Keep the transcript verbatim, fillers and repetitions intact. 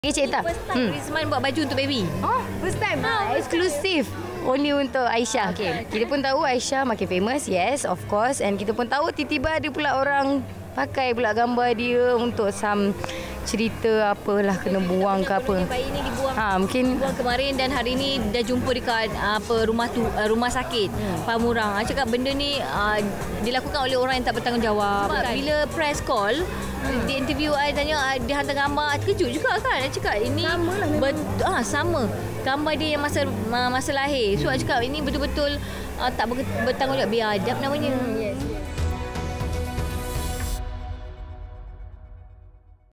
Okay, Cik Tak. First time hmm. Rizman buat baju untuk baby. Oh, first time. Ha, eksklusif. Only untuk Aisyah. Okay. Kita pun tahu Aisyah makin famous. Yes, of course. And kita pun tahu tiba-tiba ada pula orang pakai pula gambar dia untuk some cerita apalah kena buang ke apa. Bayi ni dibuang. Ha, mungkin dibuang kemarin dan hari ni dah jumpa dekat apa rumah tu rumah sakit hmm. Pamurang. Ah cakap benda ni uh, dilakukan oleh orang yang tak bertanggungjawab. Kan? Bila press call hmm. di interview I tanya uh, dia hantar gambar, terkejut juga kan. I cakap ini samalah bet- ah sama. Gambar dia yang masa masa lahir. So I cakap ini betul-betul uh, tak bertanggungjawab, biadab namanya. Hmm, yeah.